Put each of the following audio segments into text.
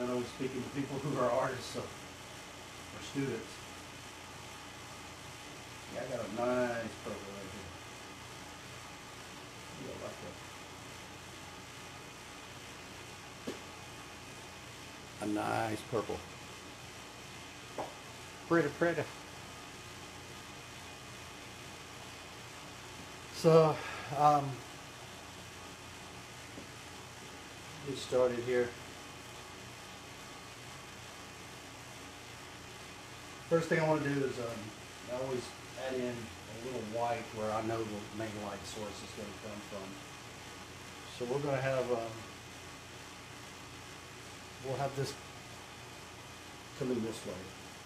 I'm only speaking to people who are artists, so, or students. Yeah, I got a nice purple right here. You don't like that. A nice purple. Pretty, pretty. So, get started here. First thing I want to do is I always add in a little white where I know the main light source is going to come from. So we're going to have we'll have this coming this way.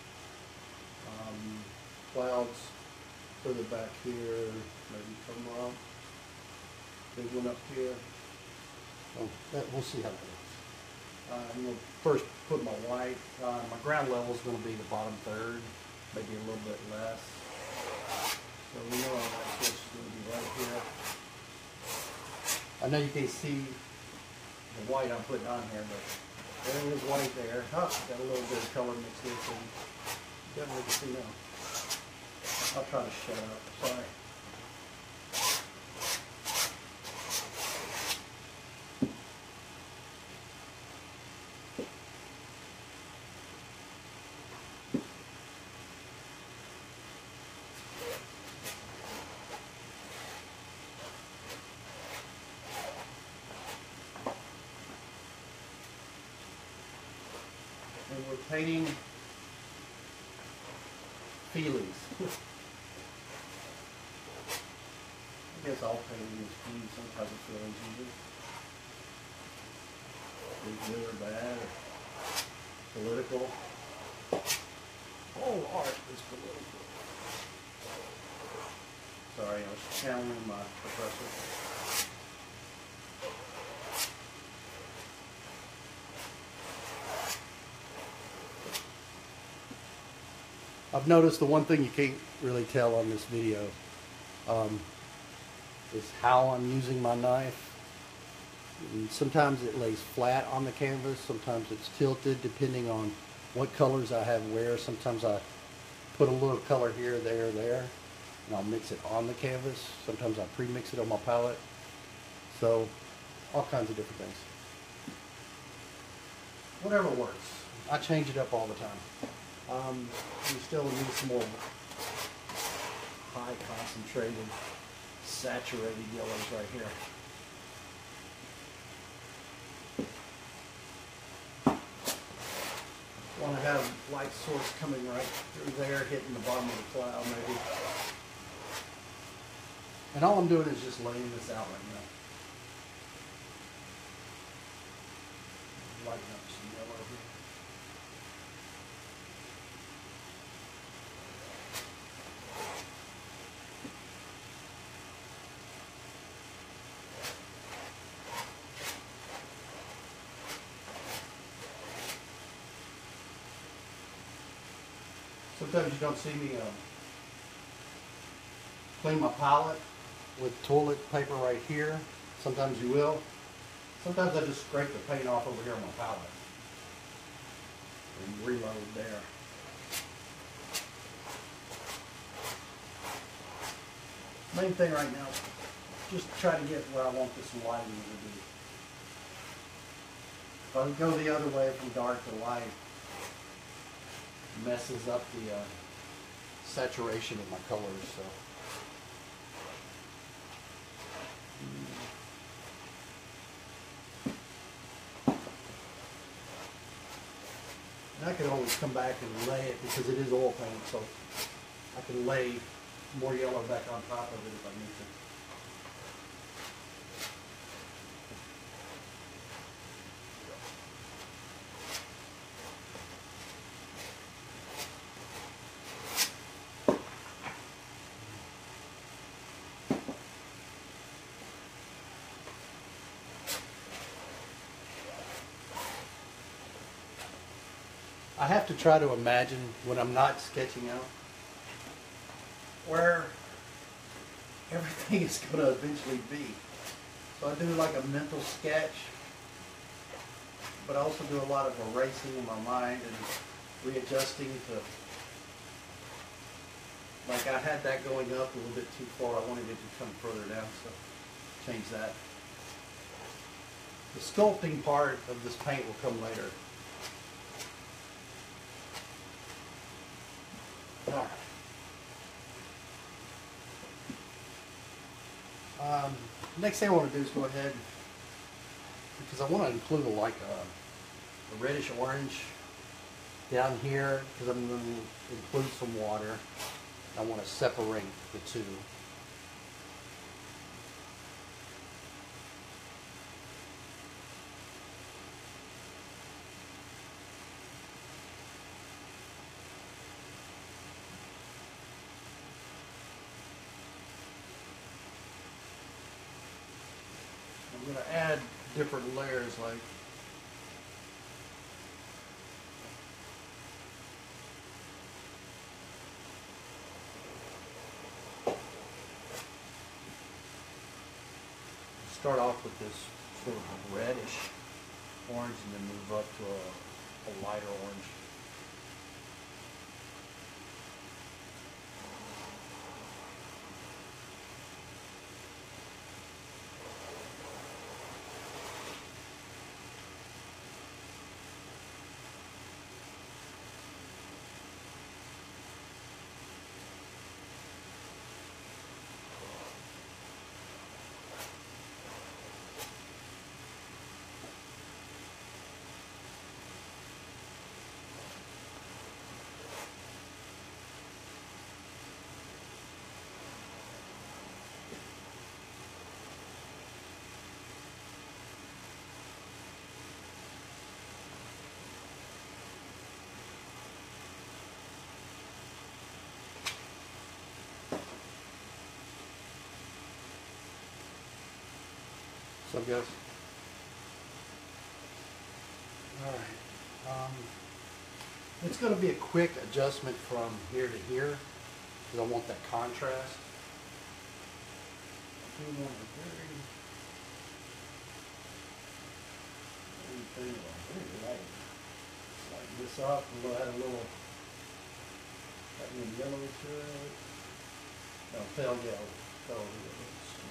Clouds further back here, maybe come up. Big one up here. Oh, we'll see how that looks. I'm going to first put my white. My ground level is going to be the bottom third, maybe a little bit less. So we know our light source is going to be right here. I know you can't see the white I'm putting on here, but there is white there. Oh, got a little bit of color mixed in, so you definitely can see now. I'll try to shut up. Sorry. And we're painting feelings. I guess all painting is feeling some type of feelings usually. Good or bad or political. All art is political. Sorry, I was channeling my professor. I've noticed the one thing you can't really tell on this video is how I'm using my knife. And sometimes it lays flat on the canvas, sometimes it's tilted depending on what colors I have where. Sometimes I put a little color here, there, and I'll mix it on the canvas. Sometimes I pre-mix it on my palette. So, all kinds of different things. Whatever works. I change it up all the time. We still need some more high concentrated, saturated yellows right here. Want to have light source coming right through there, hitting the bottom of the cloud maybe. And all I'm doing is just laying this out right now. Lighten up some yellow here. Sometimes you don't see me clean my palette with toilet paper right here. Sometimes you will. Sometimes I just scrape the paint off over here on my palette and reload there. Main thing right now is just try to get where I want this lighting to be. If I go the other way from dark to light, messes up the saturation of my colors. So and I can always come back and lay it because it is oil paint, so I can lay more yellow back on top of it if I need to. I have to try to imagine when I'm not sketching out where everything is going to eventually be. So I do like a mental sketch, but I also do a lot of erasing in my mind and readjusting to, like I had that going up a little bit too far. I wanted it to come further down, so change that. The sculpting part of this paint will come later. All right. Next thing I want to do is go ahead, because I want to include a reddish orange down here, because I'm going to include some water. I want to separate the two. I'm going to add different layers, like start off with this sort of reddish orange and then move up to a lighter orange. What's up, guys? Alright. It's going to be a quick adjustment from here to here, because I want that contrast. I do want a very light. Lighten this up, and we'll add a little yellow to it. No, pale yellow. Pale yellow.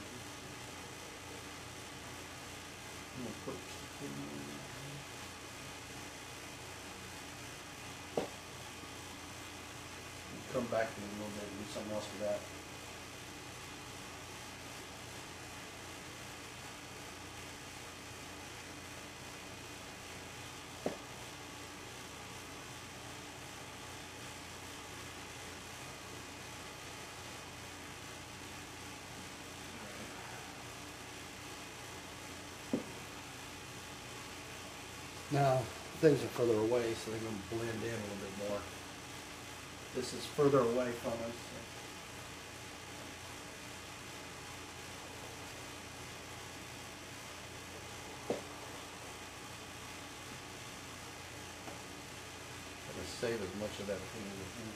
I'm going to put come back in a little bit and do something else with that. Now, things are further away, so they're going to blend in a little bit more. This is further away from us. I'm going to save as much of that paint as I can.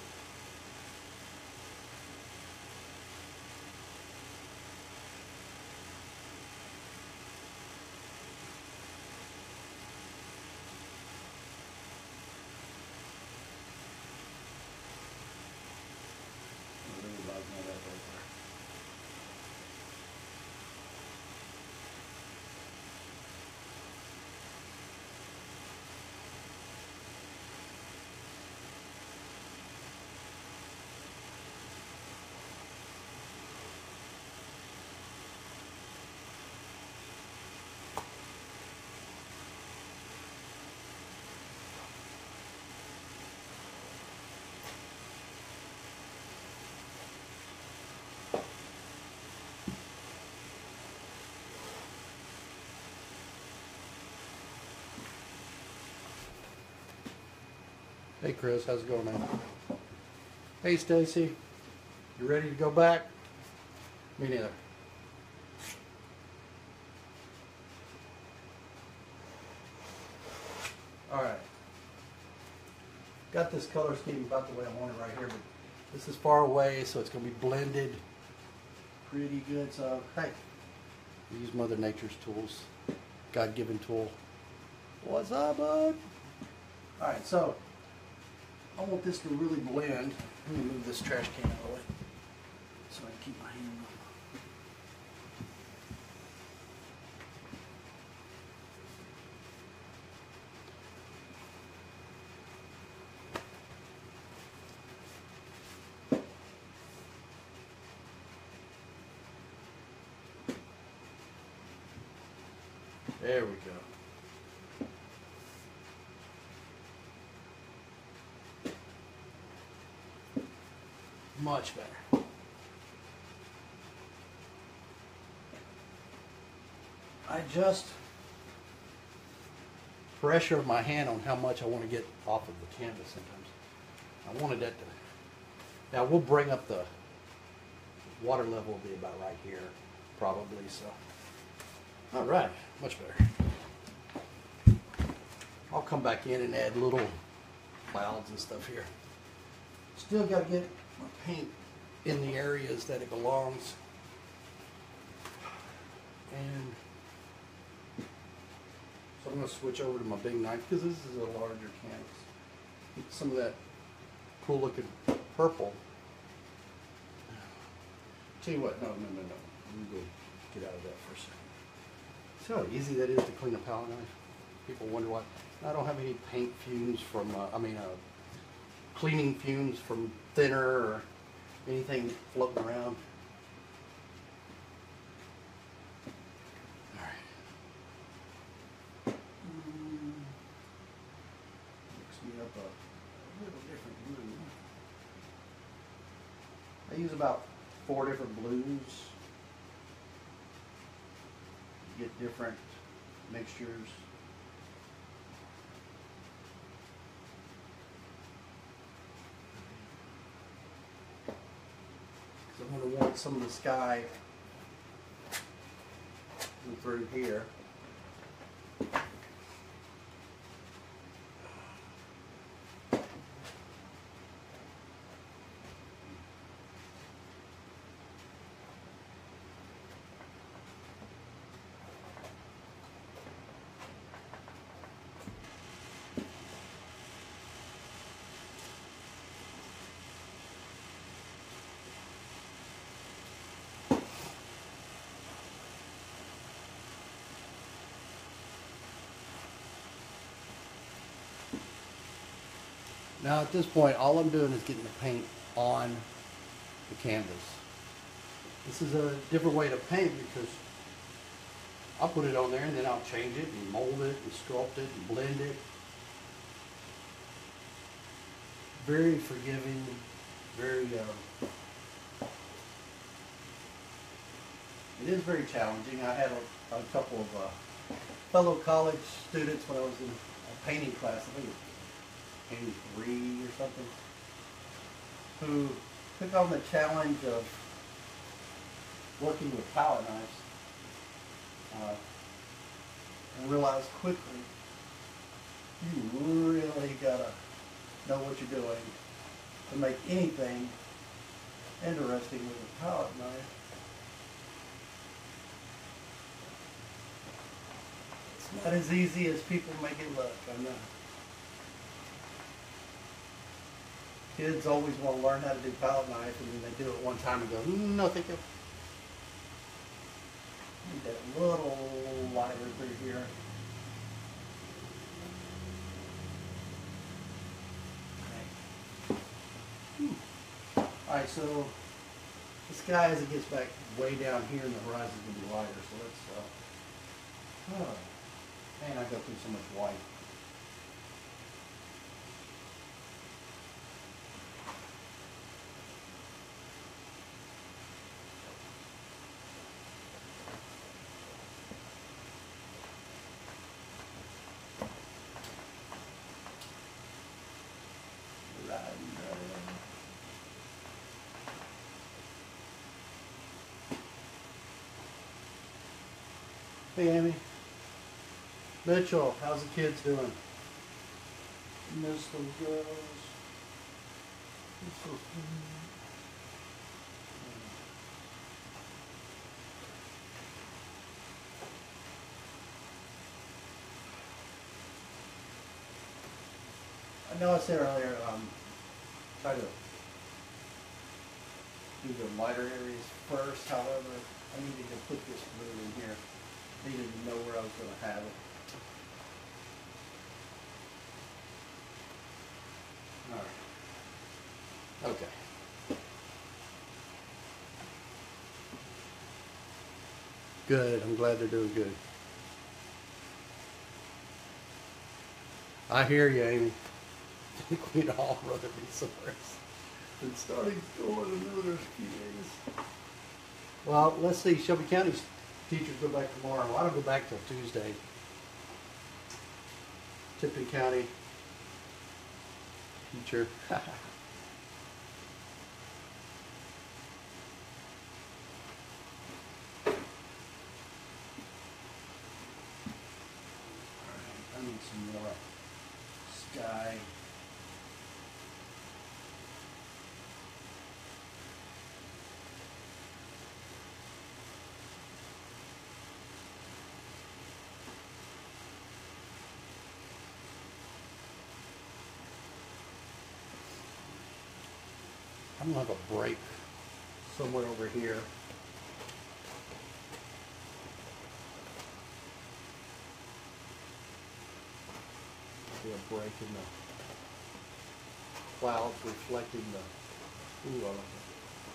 Hey Chris, how's it going, man? Hey Stacy, you ready to go back? Me neither. Alright. Got this color scheme about the way I want it right here, but this is far away, so it's going to be blended pretty good. So, hey, use Mother Nature's tools, God-given tool. What What's up, bud? Alright, so I want this to really blend. Let me move this trash can out of the way so I can keep my hand on. There we go. Much better. I just pressure my hand on how much I want to get off of the canvas sometimes. I wanted that to, now we'll bring up the water level will be about right here, probably, so. All right, much better. I'll come back in and add little clouds and stuff here. Still got to get my paint in the areas that it belongs. And so I'm going to switch over to my big knife because this is a larger canvas. Get some of that cool looking purple. Tell you what, no. I'm going to go get out of that for a second. See how easy that is to clean a palette knife? People wonder why. I don't have any paint fumes from, cleaning fumes from thinner or anything floating around. All right. Mix me up a little different blue. I use about 4 different blues. Get different mixtures. So I'm going to want some of the sky through here. Now at this point, all I'm doing is getting the paint on the canvas. This is a different way to paint because I'll put it on there and then I'll change it and mold it and sculpt it and blend it. Very forgiving, very, it is very challenging. I had a couple of fellow college students when I was in a painting class, I think it was painting 3 or something, who took on the challenge of working with palette knives and realized quickly you really gotta know what you're doing to make anything interesting with a palette knife. It's not as easy as people make it look, I know. Kids always want to learn how to do palette knife, and then they do it one time and go, no, thank you. Need that little lighter through here. Okay. Alright, so the sky as it gets back way down here and the horizon is going to be lighter, so let's, man, I go through so much white. Hey, Amy. Mitchell, how's the kids doing? Miss those girls. Miss those I know I said earlier, try to do the lighter areas first. However, I needed to put this blue in here. Needed to know where I was going to have it. All right. Okay. Good. I'm glad they're doing good. I hear you, Amy. I think we'd all rather be somewhere else than starting school in another few days. Well, let's see. Shelby County's teachers go back tomorrow. Well, I don't go back till Tuesday. Tipton County teacher. I need some more sky. I'm gonna have a break somewhere over here. Be a break in the clouds reflecting the. Ooh, I like that.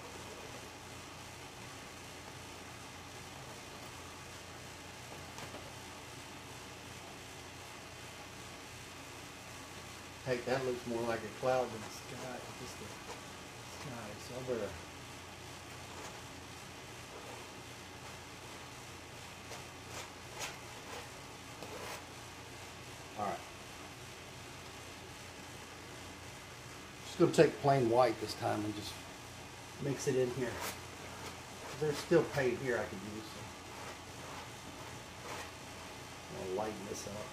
Heck, that looks more like a cloud than the sky. Just the sky. So I better. All right. Just going to take plain white this time and just mix it in here. There's still paint here I could use. So I'll lighten this up.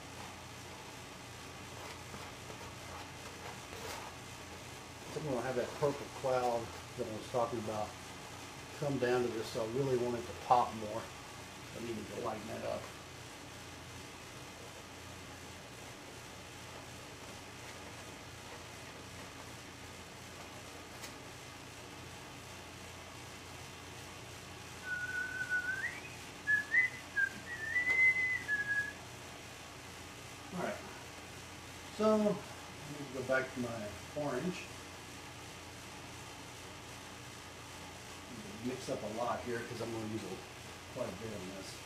I'm going to have that purple cloud that I was talking about come down to this, so I really want it to pop more. I needed to lighten that up. All right, so I need to go back to my orange. Mix up a lot here because I'm going to use quite a bit of this.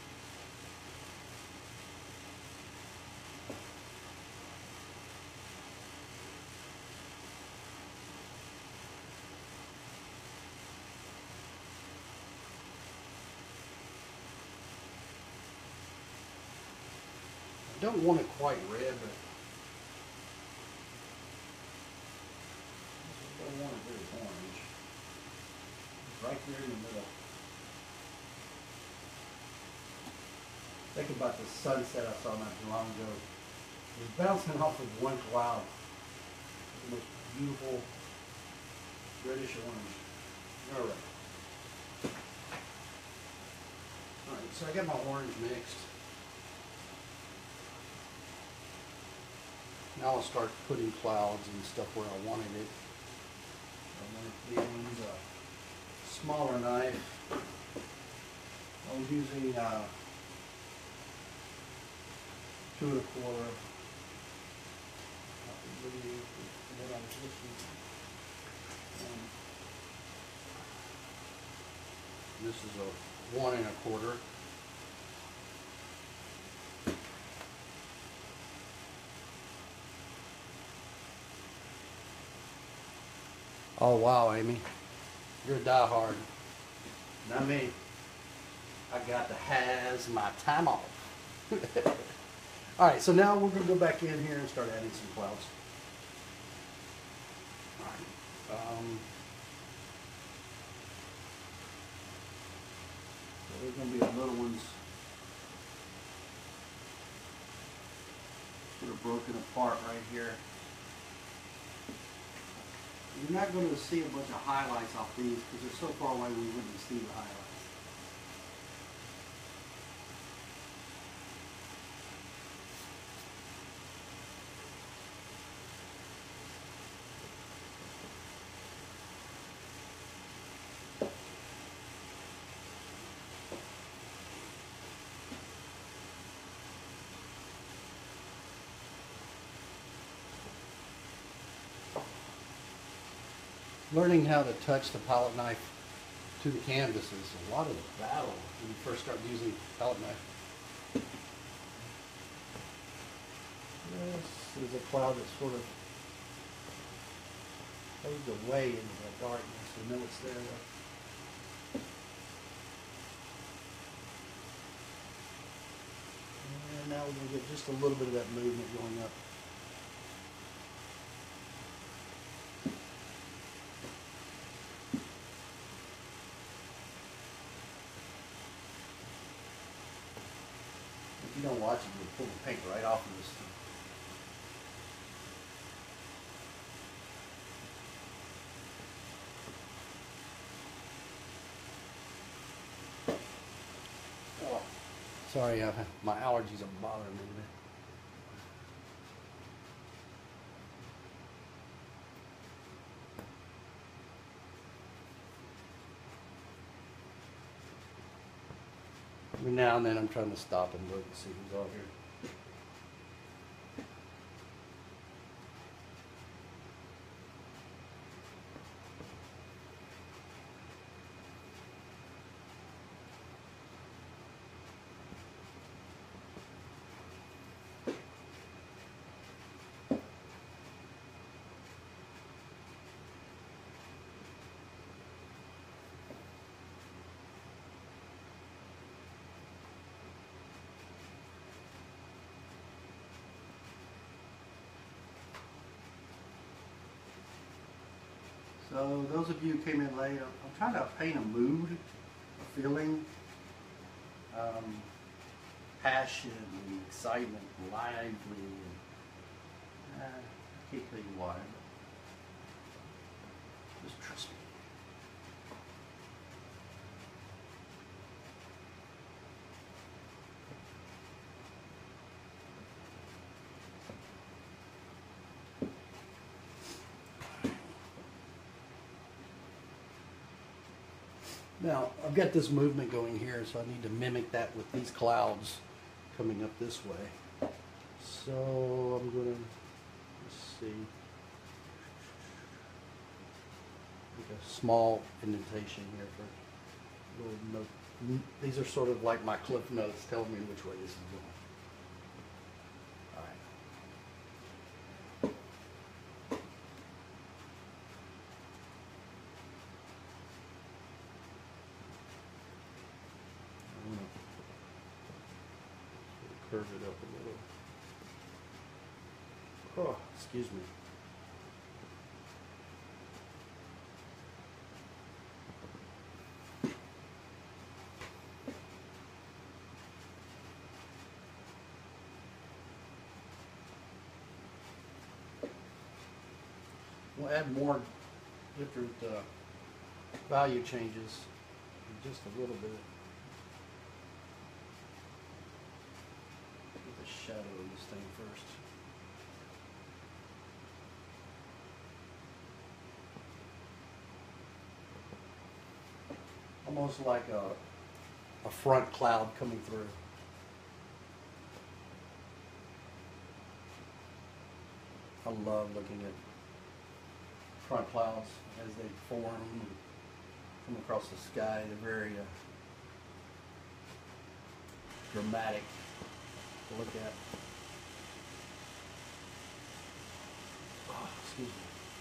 I don't want it quite red, but I don't want it very orange. Right there in the middle. Think about the sunset I saw not too long ago. It was bouncing off of one cloud. The most beautiful reddish orange. All right. All right, so I got my orange mixed. Now I'll start putting clouds and stuff where I wanted it. I'm going to use a smaller knife. I was using 2 1/4. This is a 1 1/4. Oh wow, Amy, you're a diehard. Not me. I got to has my time off. All right, so now we're going to go back in here and start adding some clouds. All right. So there's going to be little ones that are broken apart right here. You're not going to see a bunch of highlights off these because they're so far away we wouldn't see the highlights. learning how to touch the palette knife to the canvas is a lot of the battle when you first start using palette knife. This is a cloud that sort of fades away into the darkness. We know it's there though. And now we're going to get just a little bit of that movement going up. If you don't watch it, you'll pull the paint right off of this thing. Sorry, my allergies are bothering me today. Every now and then I'm trying to stop and look and see who's out here. So those of you who came in late, I'm trying to paint a mood, a feeling, passion, and excitement, lively. And, I can't tell you why, but just trust me. Now, I've got this movement going here, so I need to mimic that with these clouds coming up this way. So I'm going to, let's see, make a small indentation here for a little note. These are sort of like my cliff notes telling me which way this is going. All right. Curve it up a little. Oh, excuse me. We'll add more different value changes in just a little bit. Shadow of this thing first. Almost like a front cloud coming through. I love looking at front clouds as they form and come across the sky. They're very dramatic to look at. Oh, excuse me.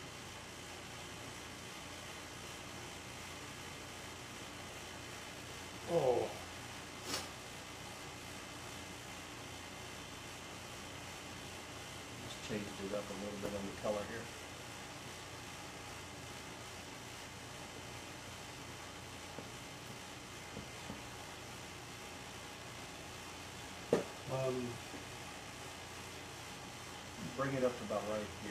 Oh. Just changed it up a little bit on the color here. Bring it up to about right here.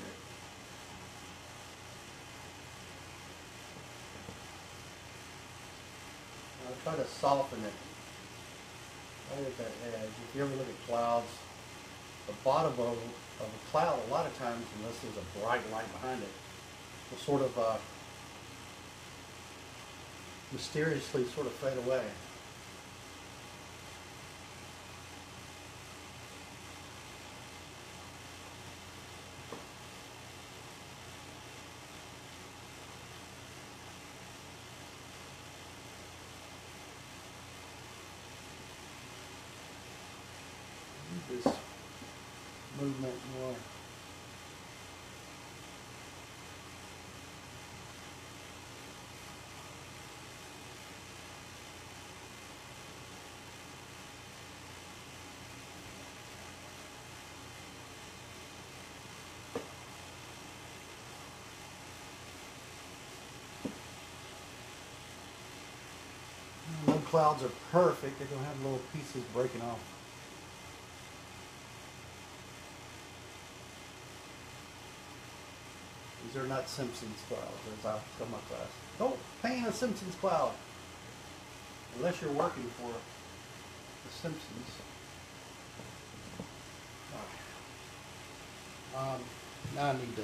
I'll try to soften it right at that edge. If you ever look at clouds, the bottom of a cloud, a lot of times, unless there's a bright light behind it, will sort of mysteriously sort of fade away. movement, more. No clouds are perfect. They're going to have little pieces breaking off. These are not Simpsons clouds, as I've come across. Don't paint a Simpsons cloud unless you're working for the Simpsons. Now I need to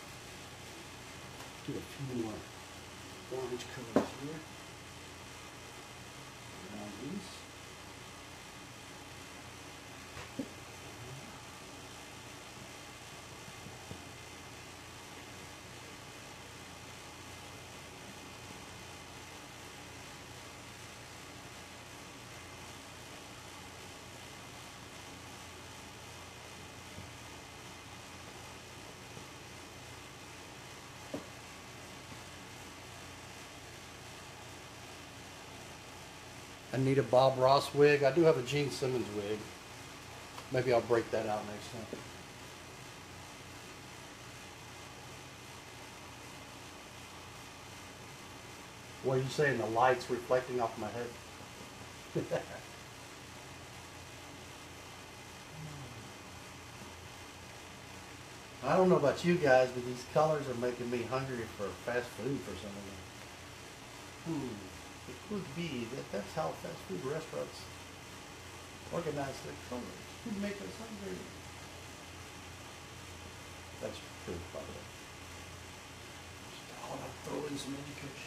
do a few more orange colors here. Around these. I need a Bob Ross wig. I do have a Gene Simmons wig. Maybe I'll break that out next time. What are you saying? The light's reflecting off my head? I don't know about you guys, but these colors are making me hungry for fast food for some reason. It could be that's how fast food restaurants organize their colors to make us hungry. That's true, by the way. Just thought I'd throw in some education.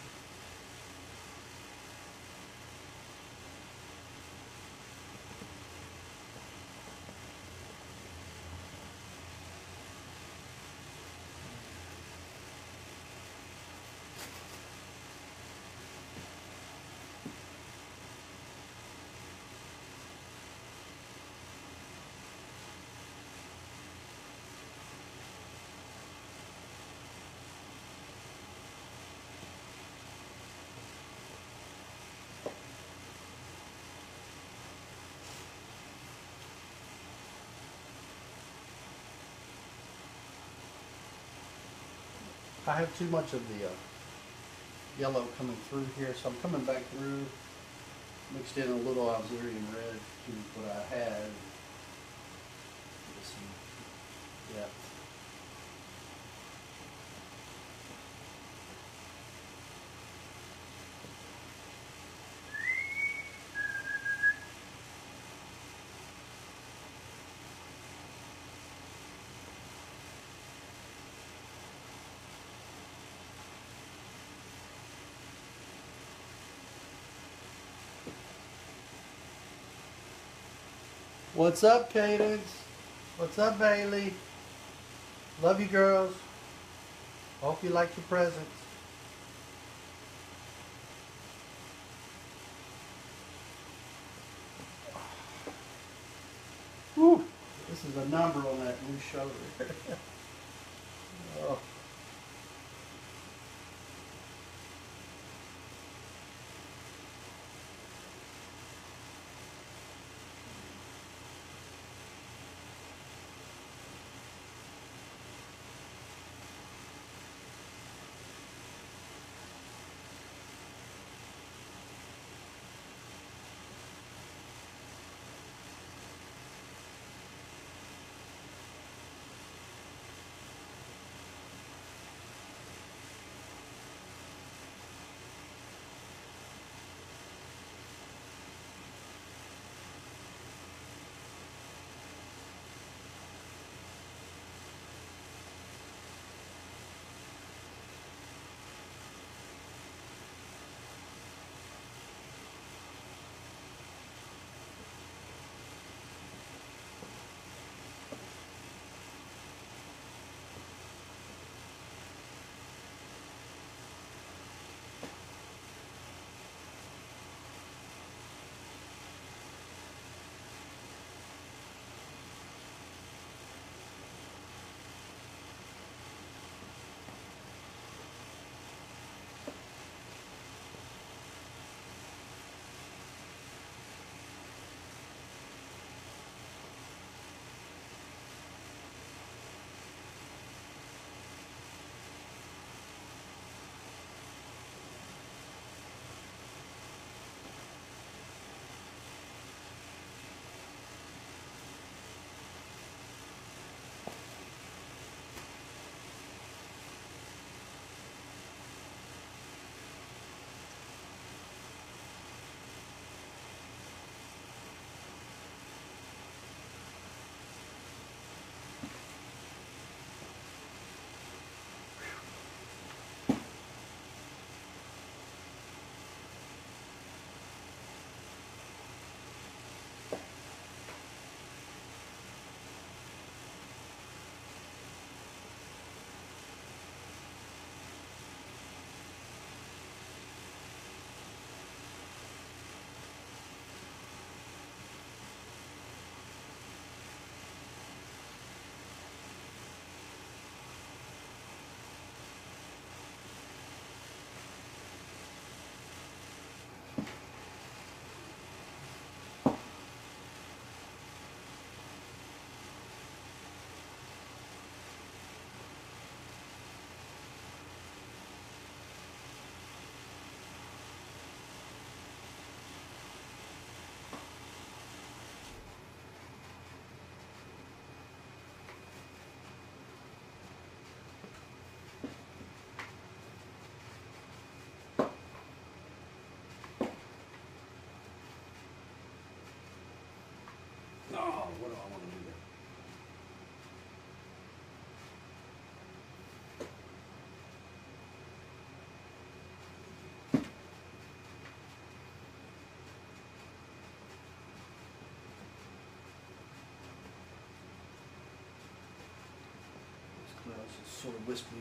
I have too much of the yellow coming through here, so I'm coming back through, mixed in a little Alzerian red to what I had. Yeah. What's up, Cadence? What's up, Bailey? Love you, girls. Hope you like your presents. Whew. This is a number on that new shoulder. Oh. It's sort of wispy.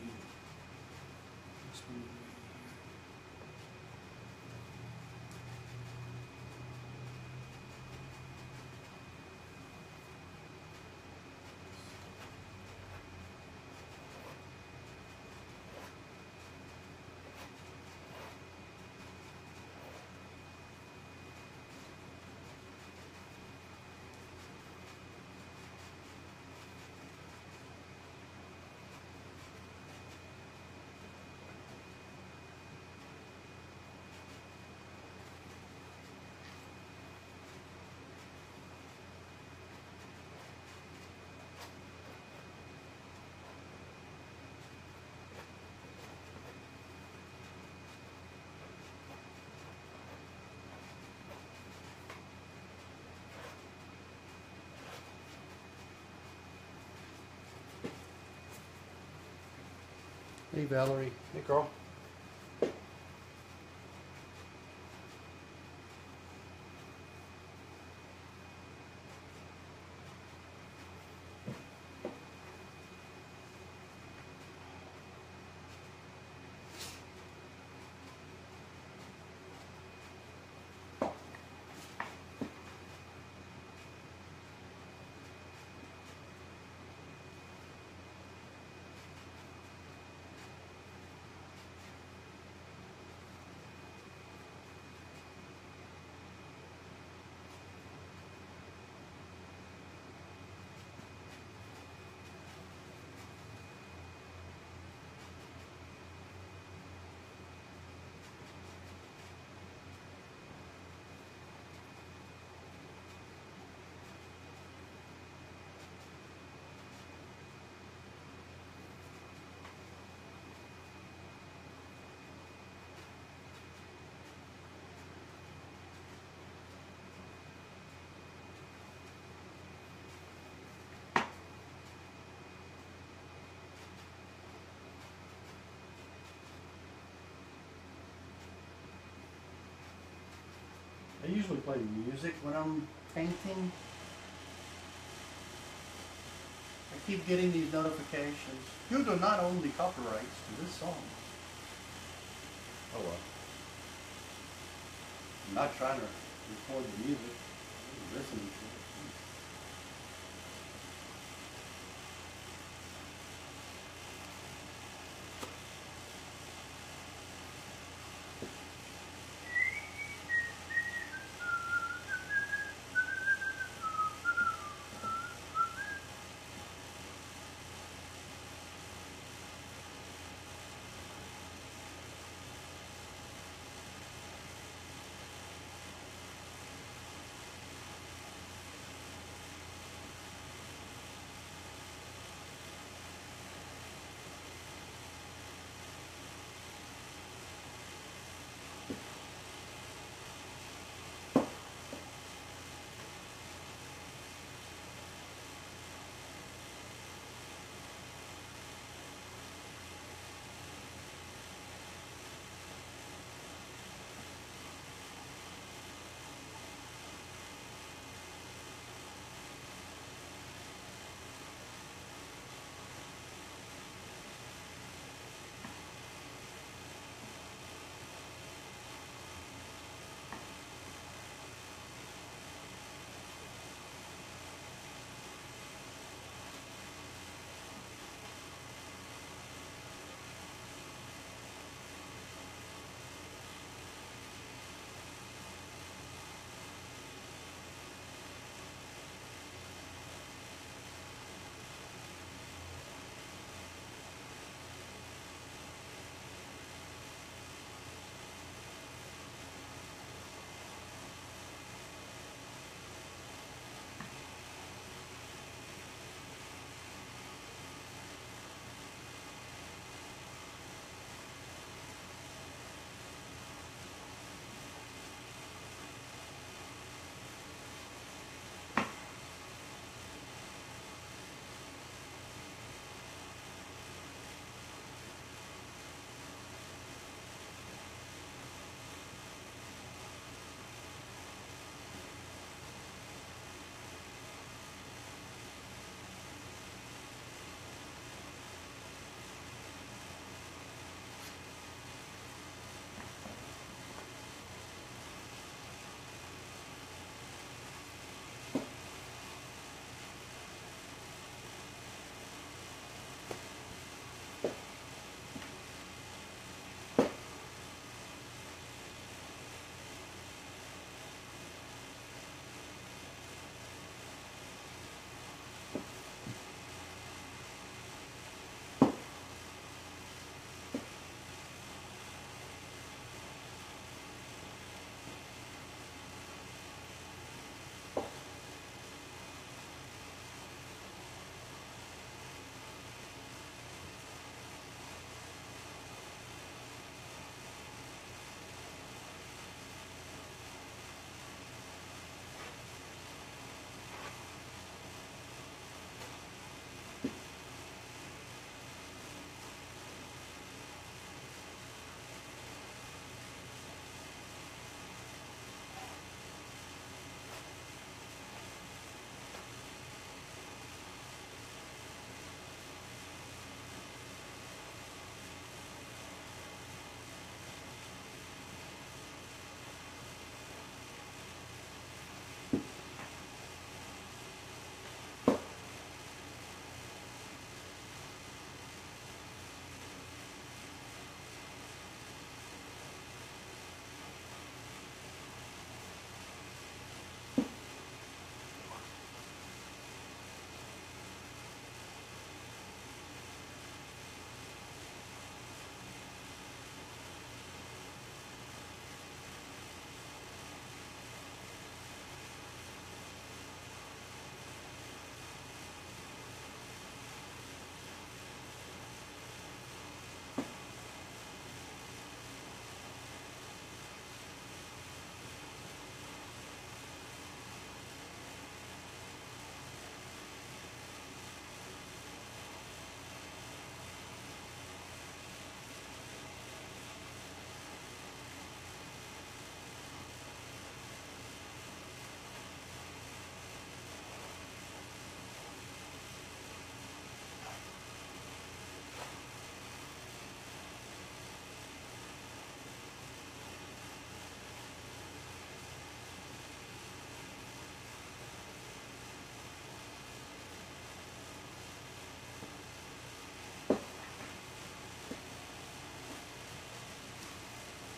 Hey Valerie. Hey girl. I usually play music when I'm painting. I keep getting these notifications. You do not own the copyrights to this song. Oh well. I'm not trying to record the music. I'm listening to it.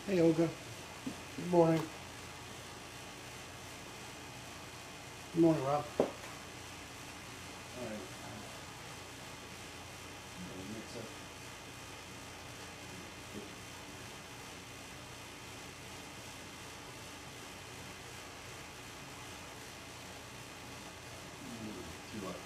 Hey, Olga. Good morning. Good morning, Rob. All right. Mix up. Too low.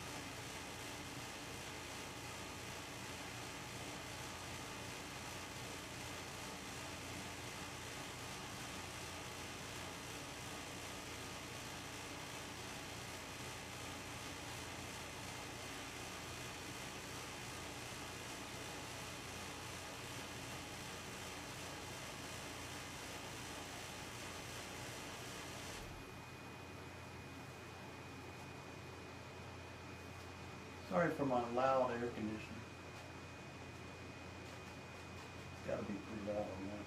Sorry for my loud air conditioner. It's got to be pretty loud on that.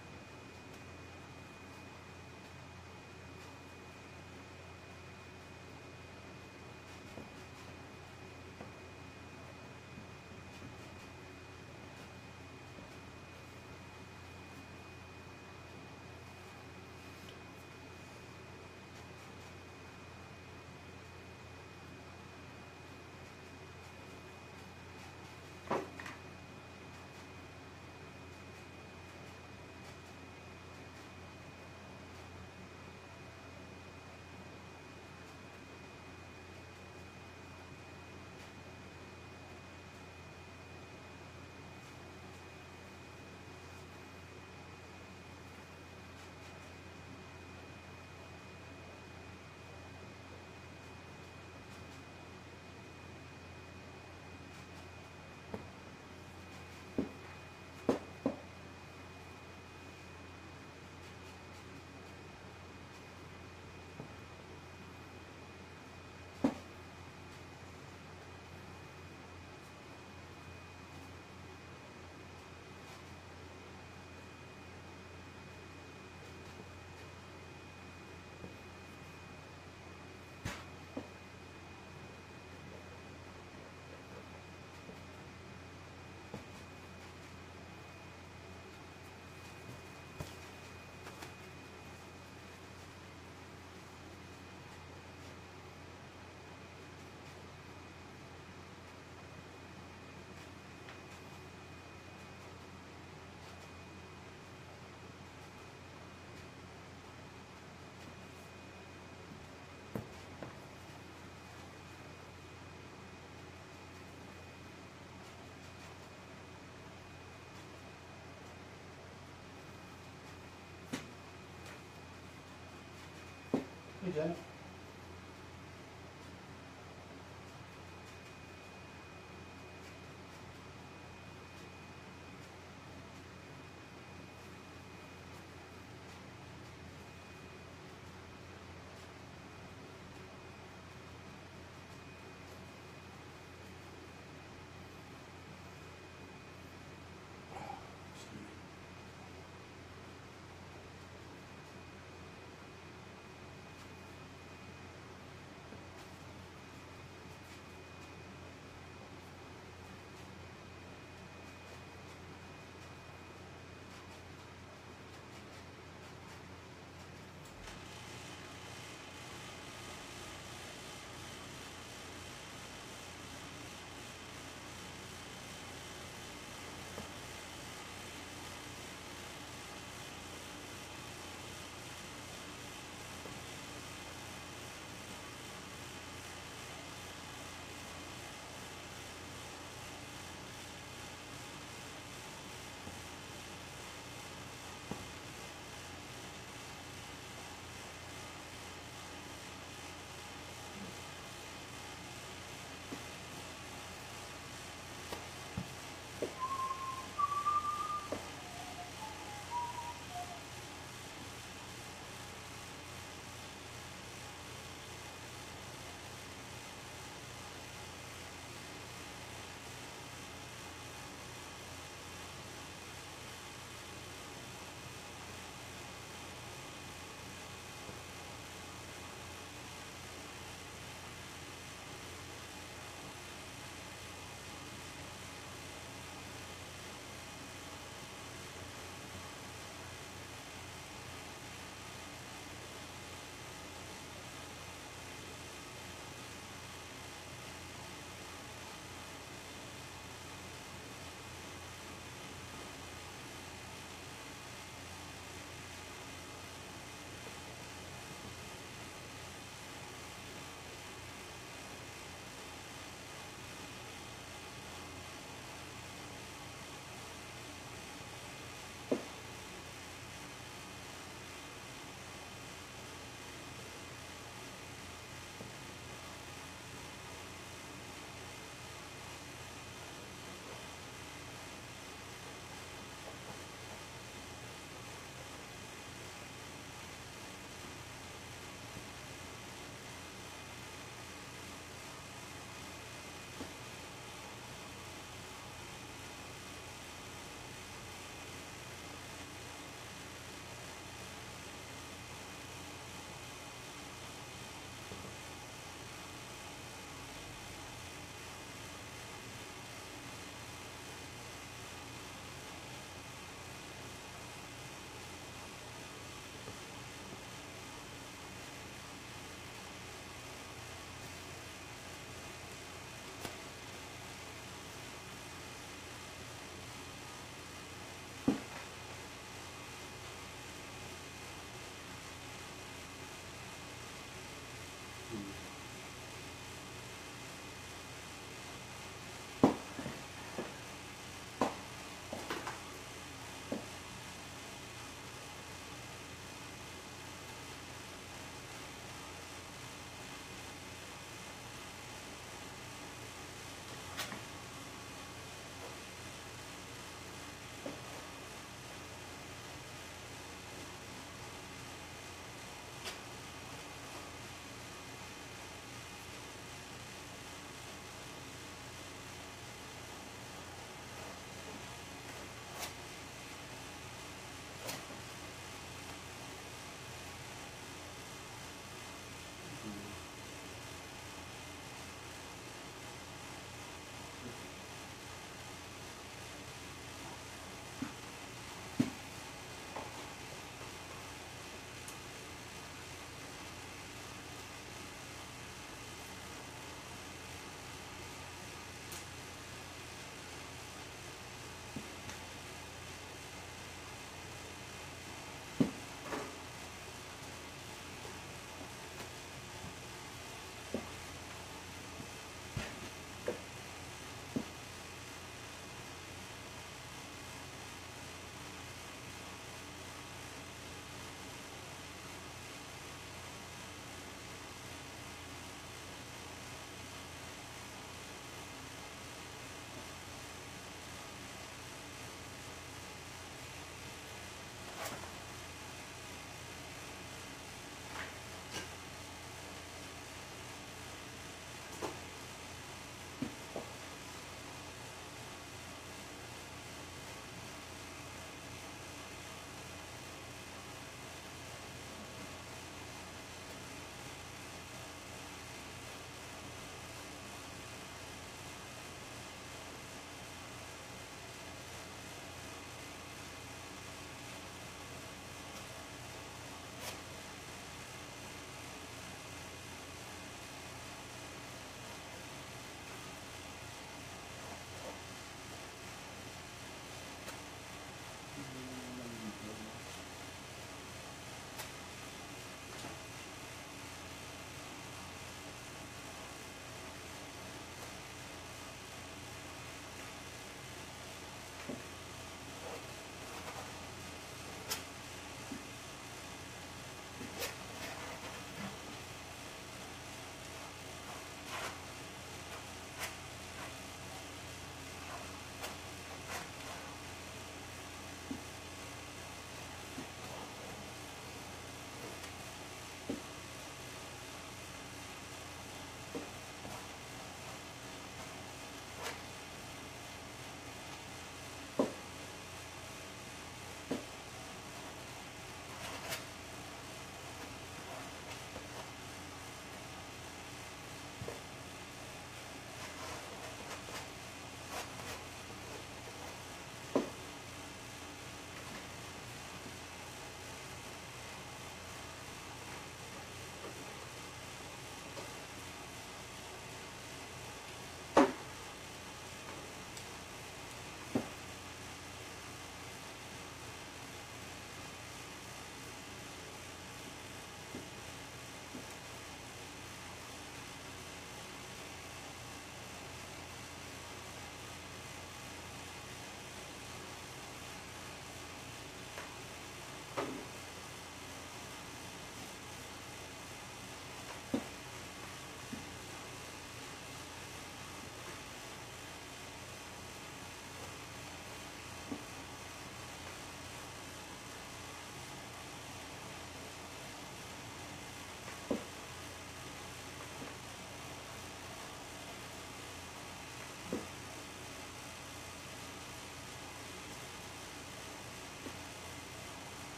Hey, Jen.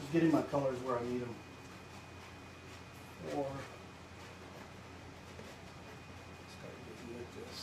getting my colors where I need them. Or start getting with this.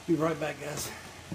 Be right back, guys.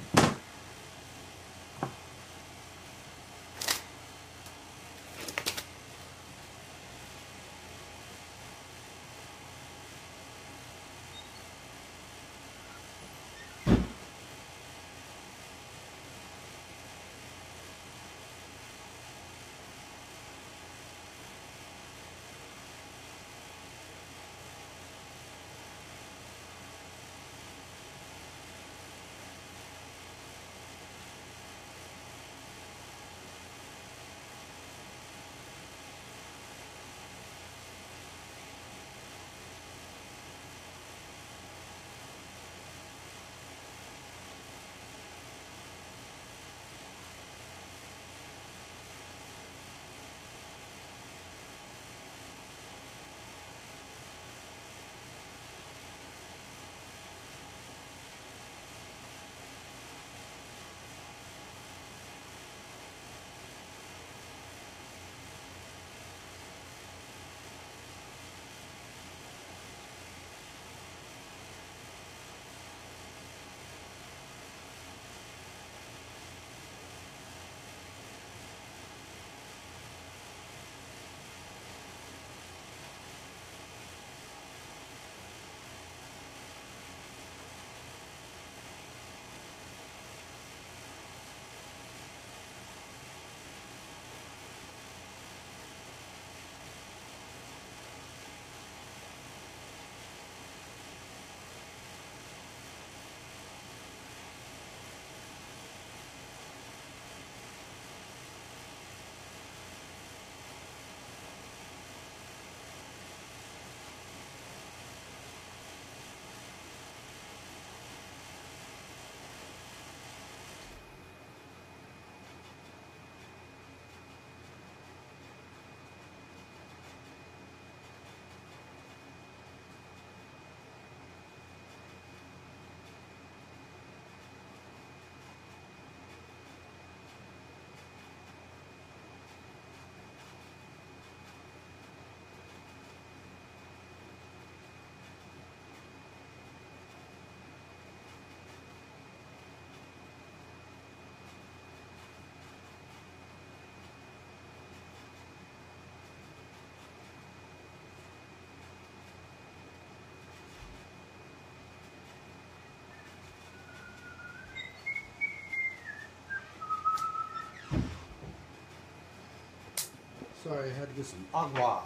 Sorry, I had to get some agua.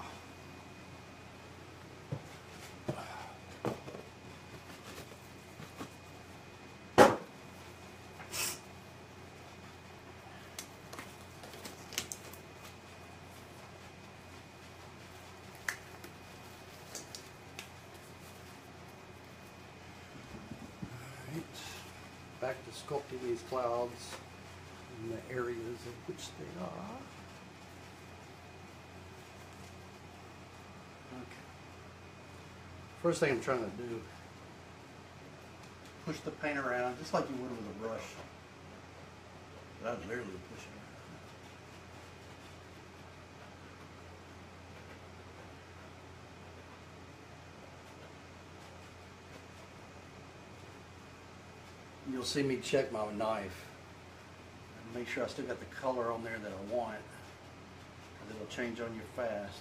Back to sculpting these clouds in the areas in which they are. Okay. First thing I'm trying to do, push the paint around just like you would with a brush. But I'm literally pushing it around. You'll see me check my knife and make sure I still got the color on there that I want, because it'll change on you fast.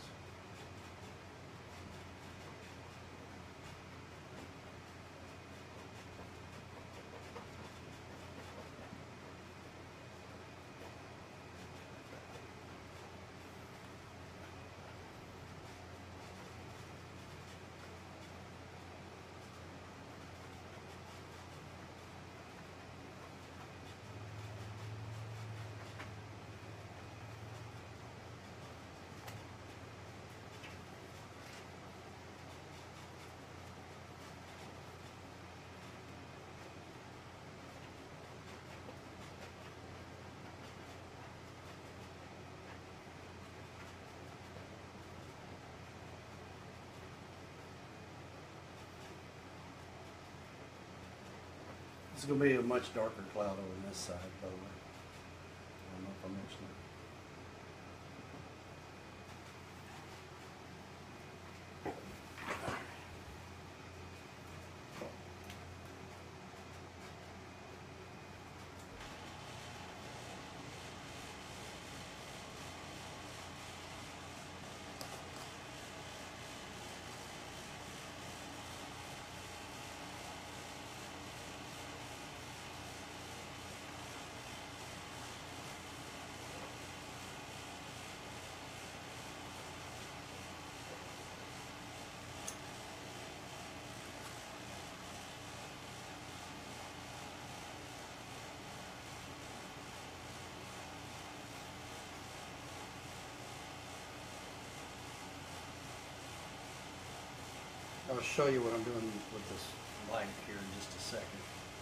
It's going to be a much darker cloud over this side, by the way. I don't know if I mentioned it. I'll show you what I'm doing with this light here in just a second.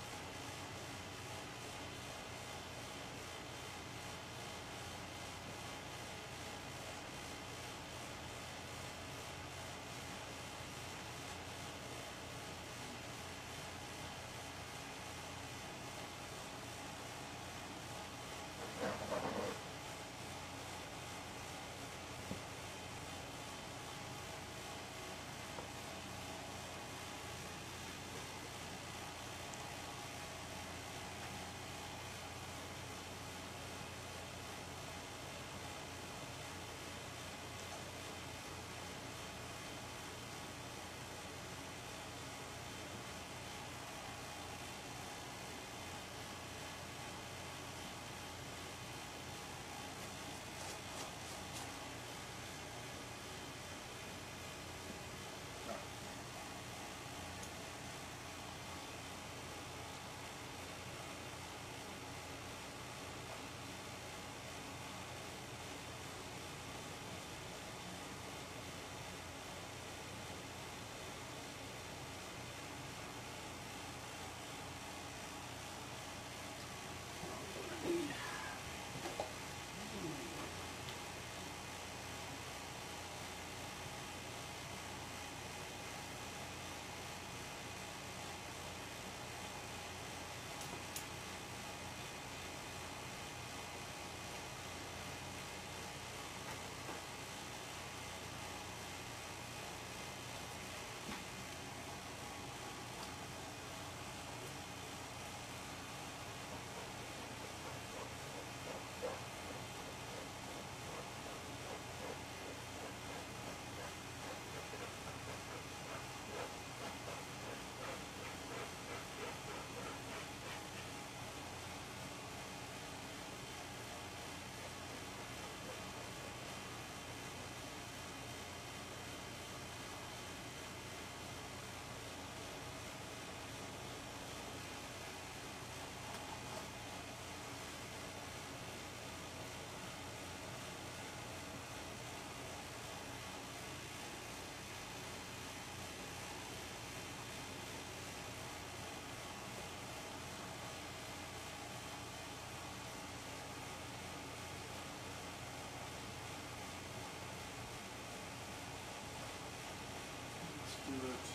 Do it.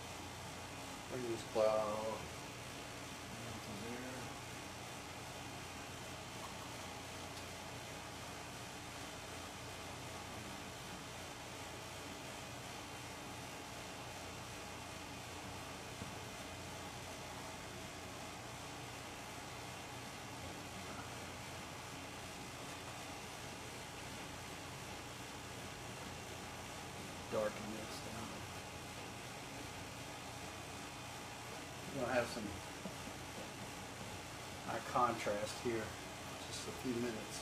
Bring this cloud into there. Darken this down. We're going to have some high contrast here, just a few minutes.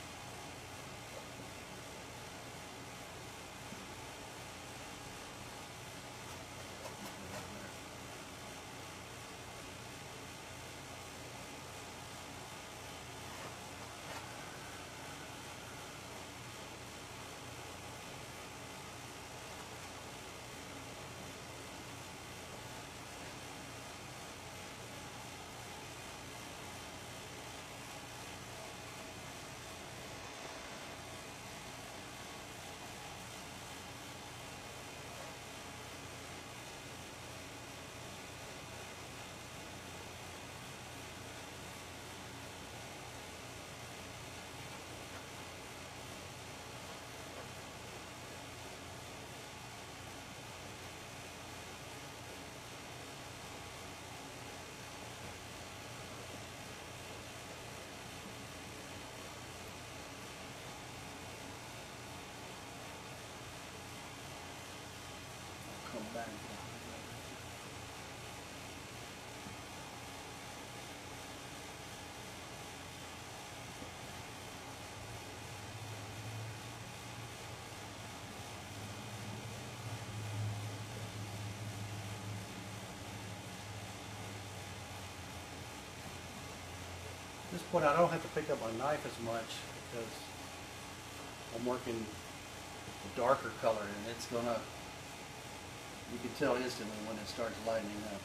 Come back. At this point, I don't have to pick up my knife as much because I'm working the darker color, and it's gonna You can tell instantly when it starts lightening up.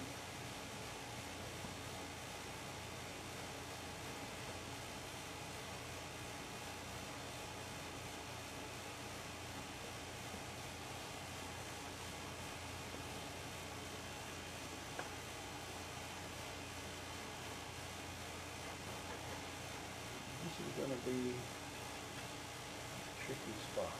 This is going to be a tricky spot.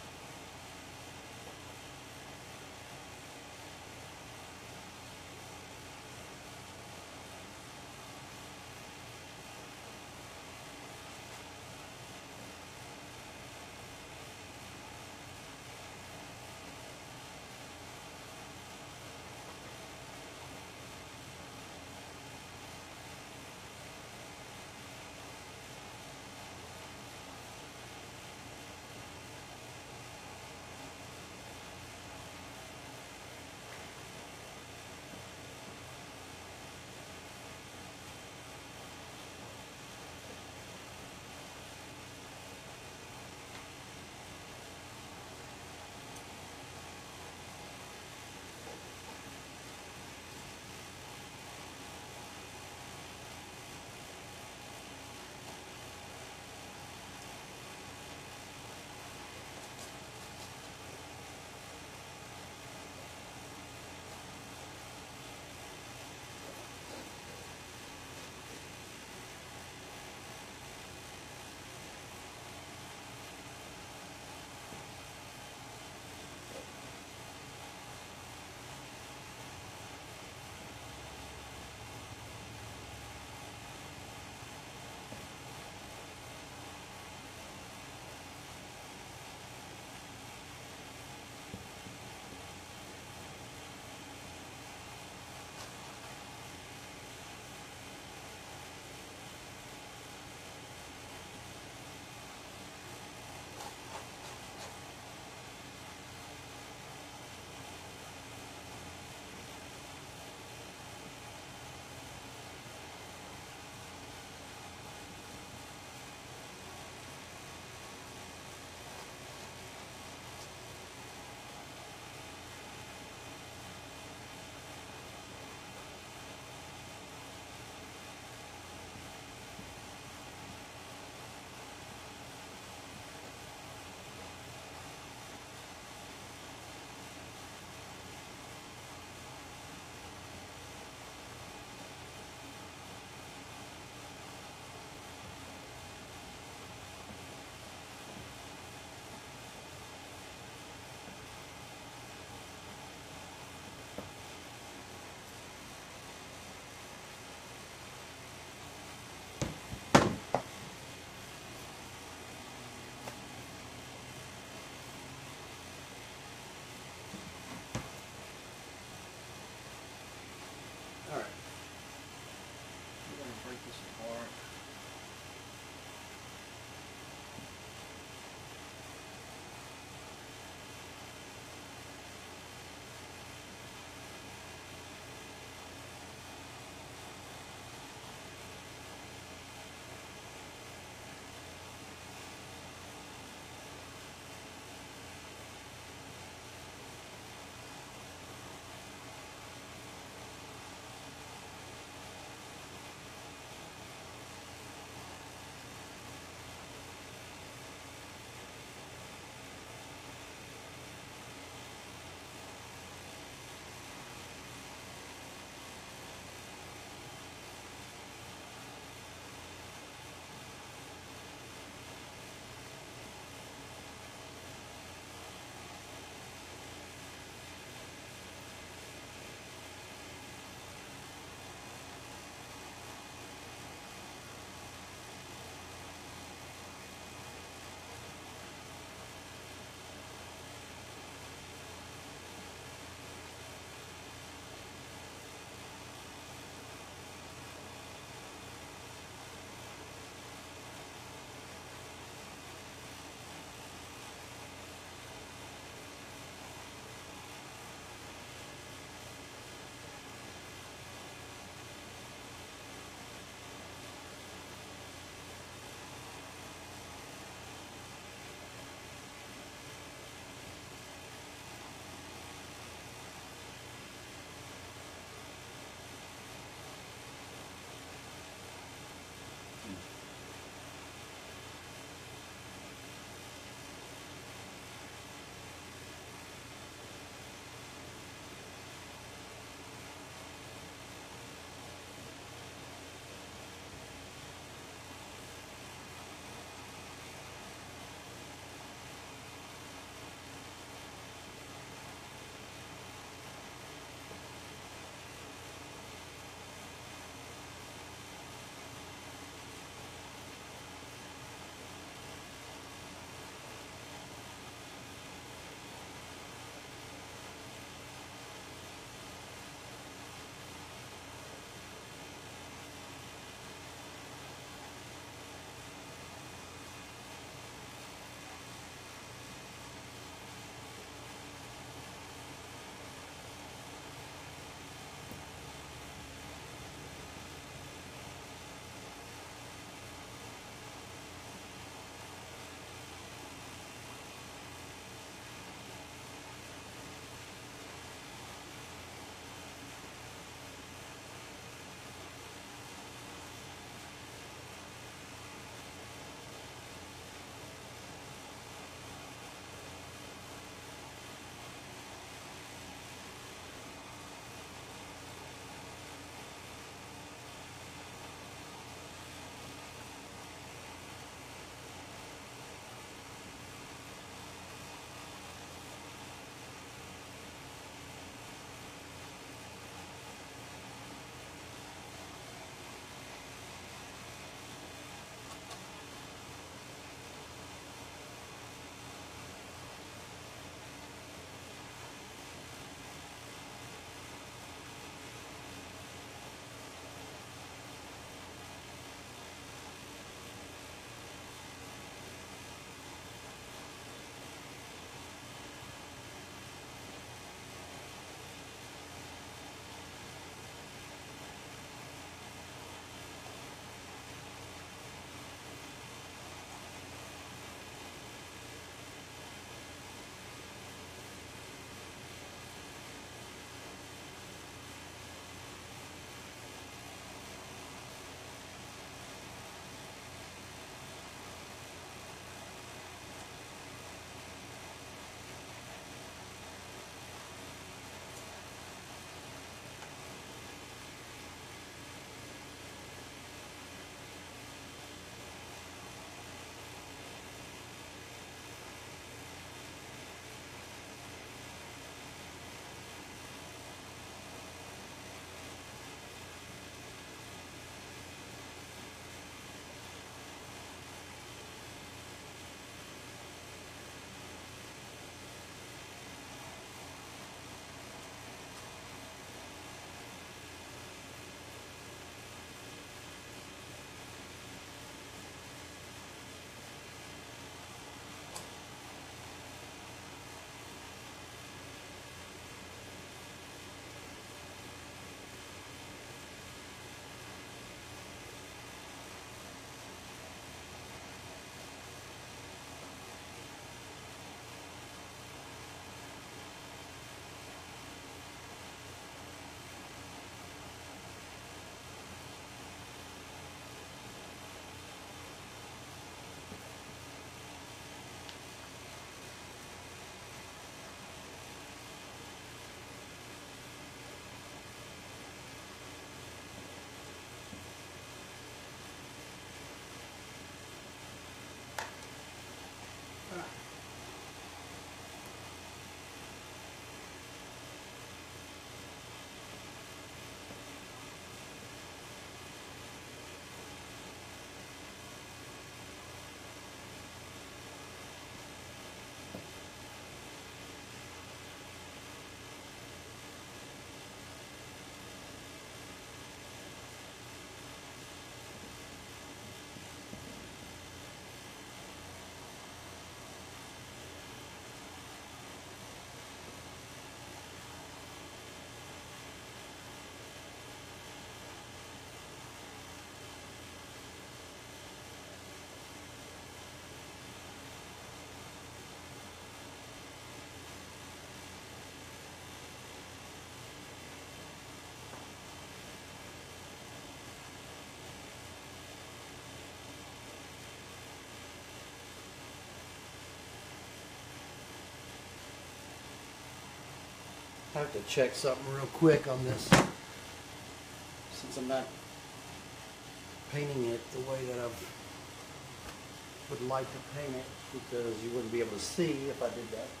I have to check something real quick on this, since I'm not painting it the way that I would like to paint it, because you wouldn't be able to see if I did that.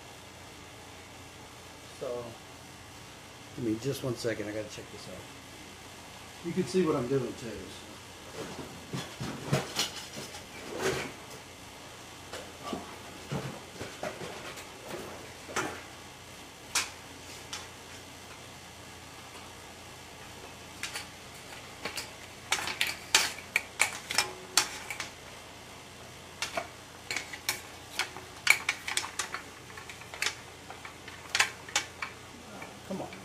So, give me just 1 second, I gotta check this out. You can see what I'm doing too. So. Come on.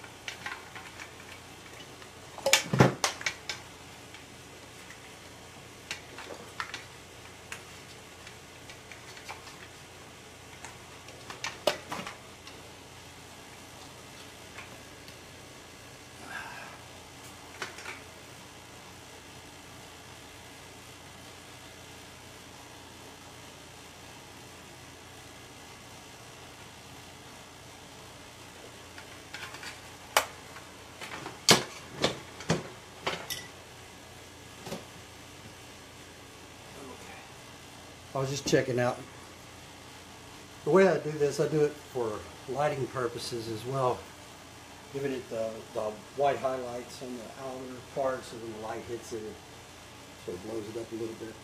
I was just checking out. The way I do this, I do it for lighting purposes as well. Giving it the white highlights on the outer part, so when the light hits it, sort of blows it up a little bit.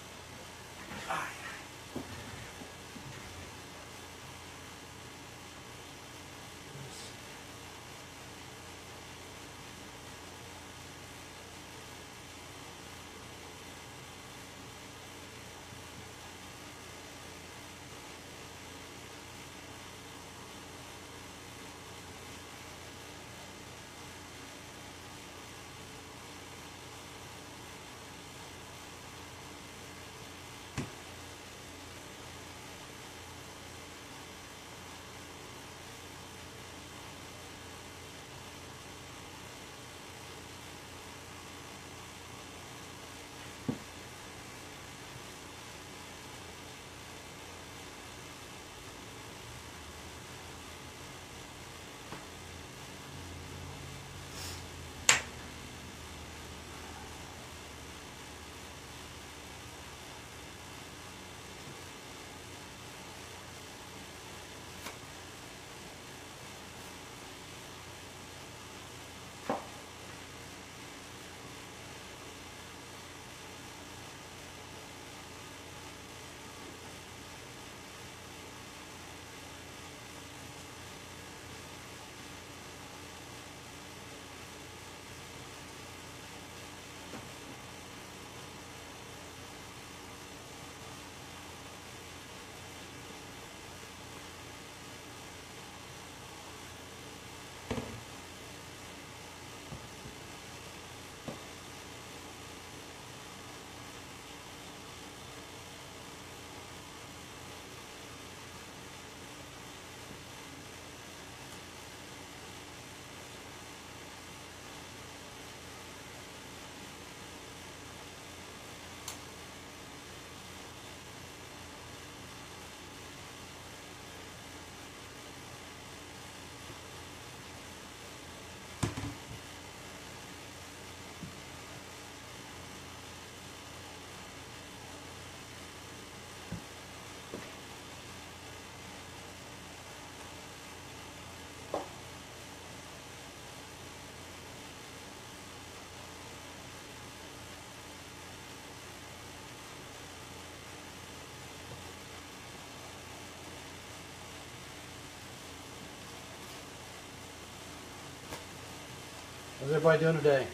How's everybody doing today?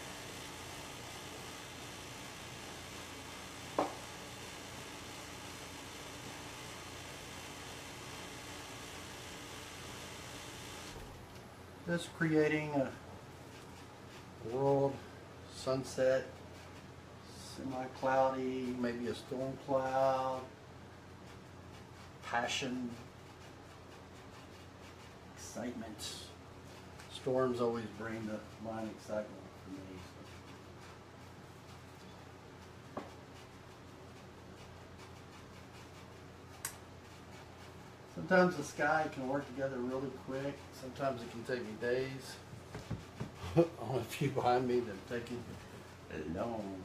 Just creating a world, sunset, semi-cloudy, maybe a storm cloud, passion, excitement. Storms always bring to mind excitement for me. Sometimes the sky can work together really quick. Sometimes it can take me days. On a few behind me that take it a long time.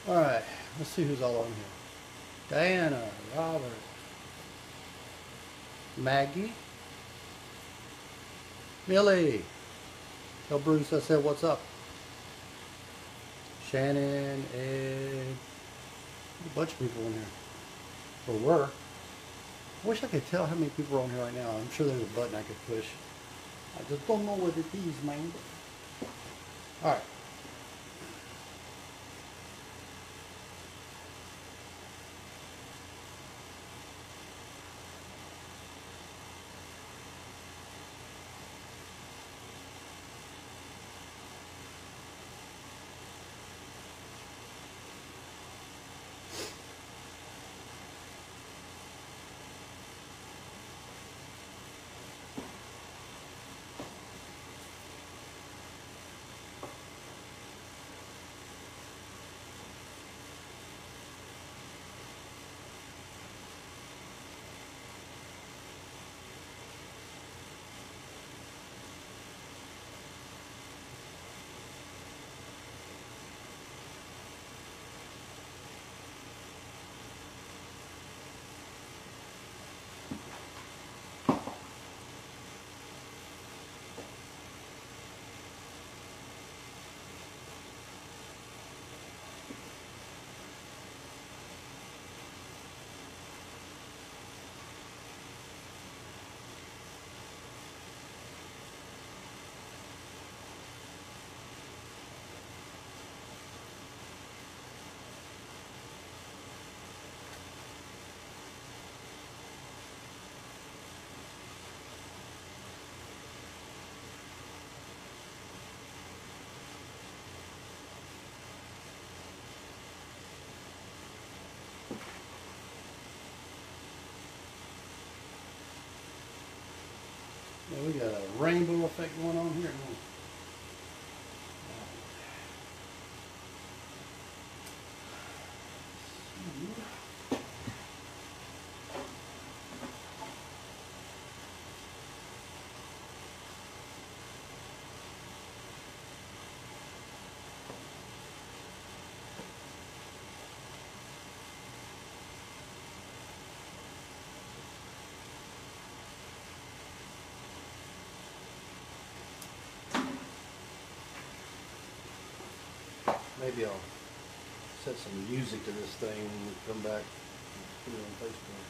All right, let's see who's all on here. Diana, Robert, Maggie, Millie. Tell Bruce I said what's up. Shannon, Ed, a bunch of people in here. Or were. I wish I could tell how many people are on here right now. I'm sure there's a button I could push. I just don't know what it is, man. All right. Yeah, we got a rainbow effect going on here. Maybe I'll set some music to this thing when we come back and put it on Facebook.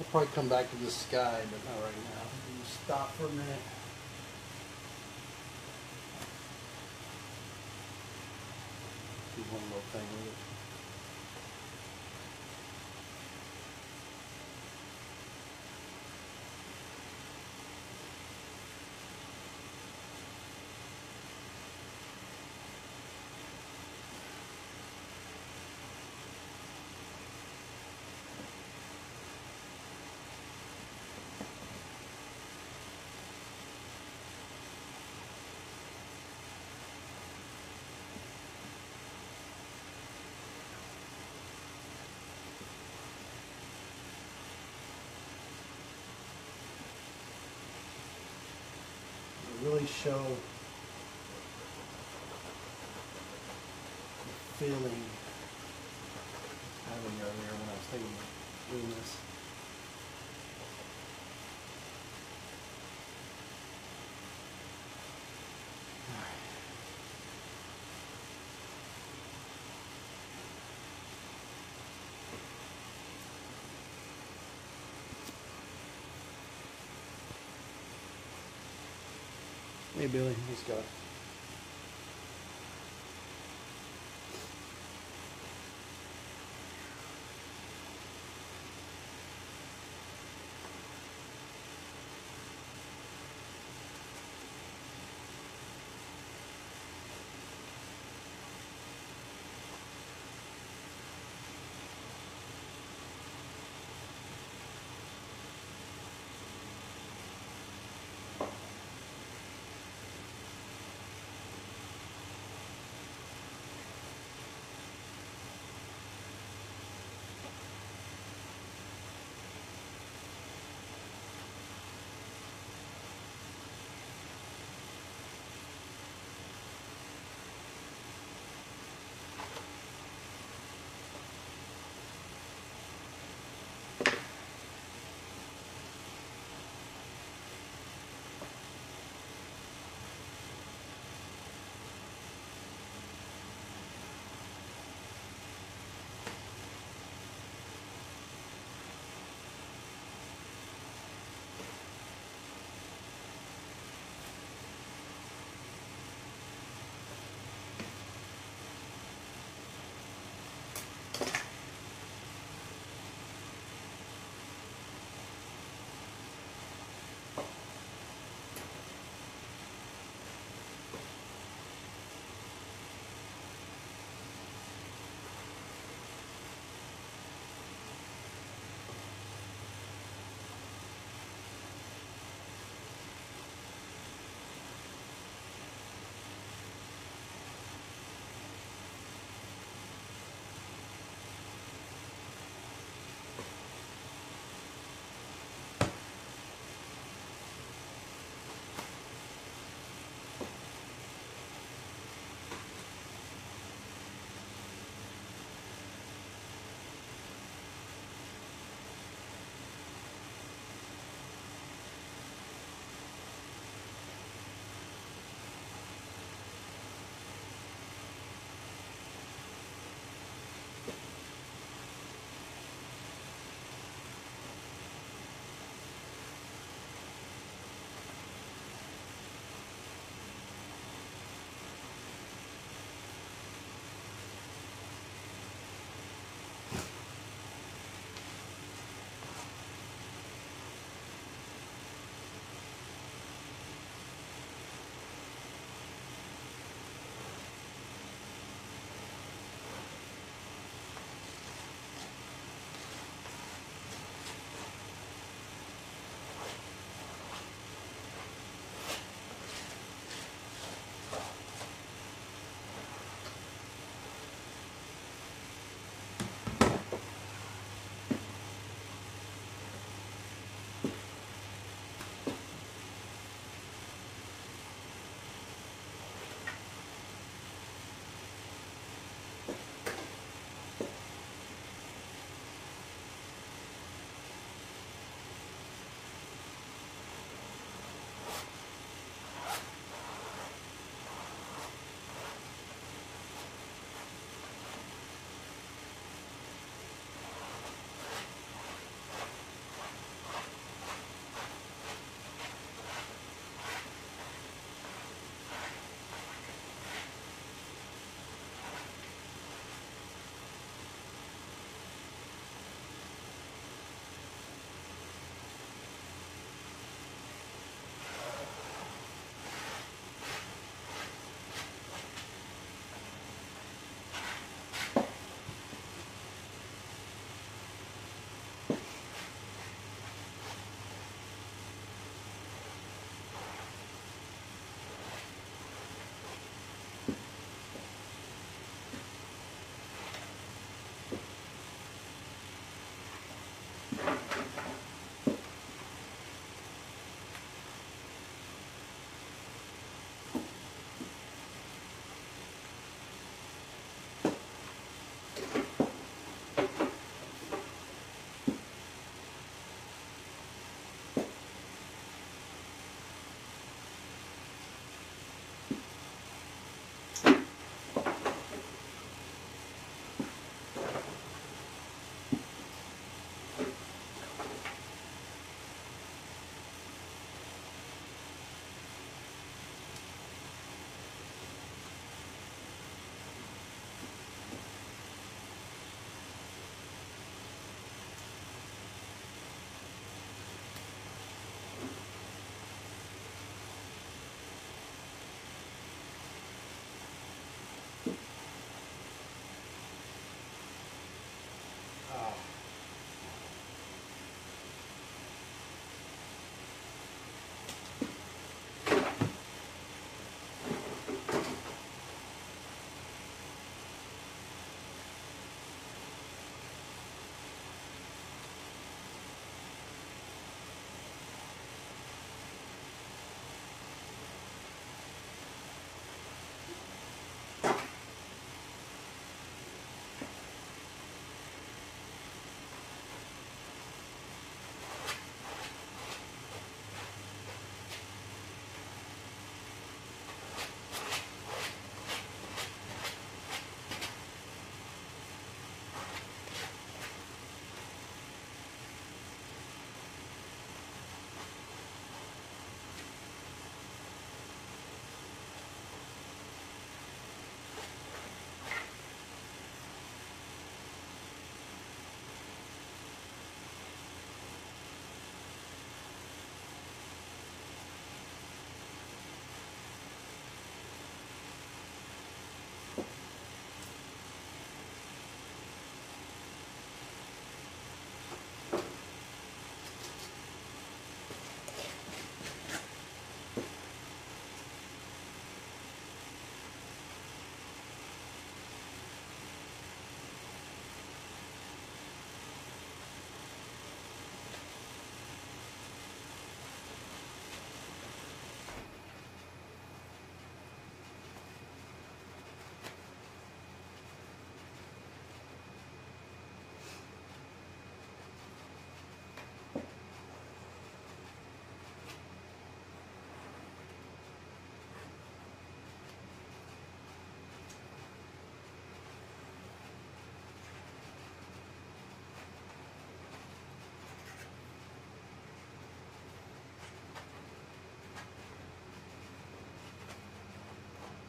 probably come back to the sky, but not right now. We'll stop for a minute. Do one little thing with it. Really show the feeling having earlier when I was thinking about doing this. Hey Billy, let's go.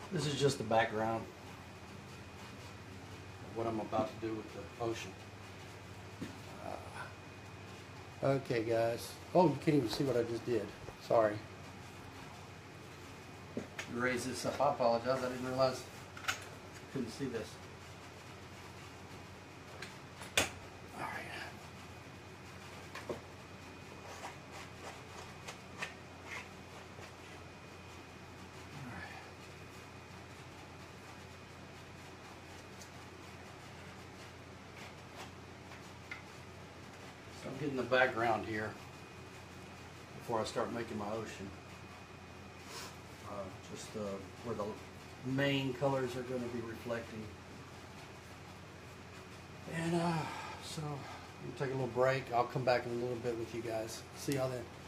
This is just the background of what I'm about to do with the ocean. Okay, guys. Oh, you can't even see what I just did. Sorry. Raise this up. I apologize. I didn't realize I couldn't see this. All right. So I'm getting the background here before I start making my ocean. Just where the main colors are going to be reflecting. And so I'm going to take a little break. I'll come back in a little bit with you guys. See y'all then.